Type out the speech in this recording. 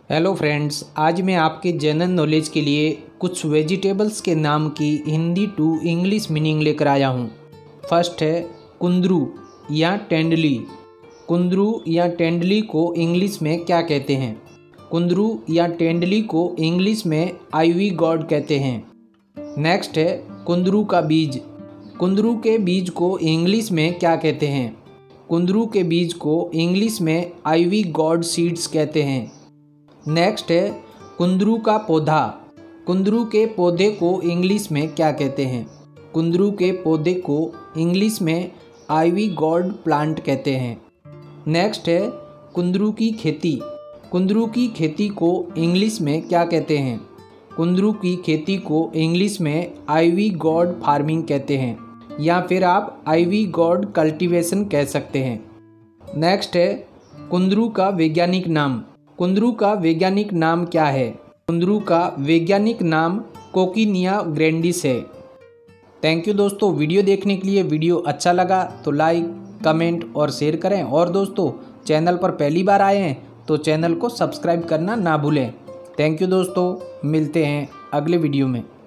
Hello friends, आज मैं आपके जनरल नॉलेज के लिए कुछ वेजिटेबल्स के नाम की हिंदी टू इंग्लिश मीनिंग लेकर आया हूँ। फर्स्ट है कुंदरू या टेंडली। कुंदरू या टेंडली को इंग्लिश में क्या कहते हैं? कुंदरू या टेंडली को इंग्लिश में आइवी गॉड कहते हैं। नेक्स्ट है कुंदरू का बीज। कुंदरू के बीज को इंग्लिश में क्या कहते हैं? कुंदरू के बीज को इंग्लिश में आइवी गॉड सीड्स कहते हैं। नेक्स्ट है कुंदरू का पौधा। कुंदरू के पौधे को इंग्लिश में क्या कहते हैं? कुंदरू के पौधे को इंग्लिश में आइवी गॉड प्लांट कहते हैं। नेक्स्ट है कुंदरू की खेती। कुंदरू की खेती को इंग्लिश में क्या कहते हैं? कुंदरू की खेती को इंग्लिश में आइवी गॉड फार्मिंग कहते हैं, या फिर आप आइवी गॉड कल्टीवेशन कह सकते हैं। नेक्स्ट है कुंदरू का वैज्ञानिक नाम। कुंदरू का वैज्ञानिक नाम क्या है? कुंदरू का वैज्ञानिक नाम कोकिनिया ग्रैंडिस है। थैंक यू दोस्तों, वीडियो देखने के लिए। वीडियो अच्छा लगा तो लाइक, कमेंट और शेयर करें। और दोस्तों, चैनल पर पहली बार आए हैं तो चैनल को सब्सक्राइब करना ना भूलें। थैंक यू दोस्तों, मिलते हैं अगले वीडियो में।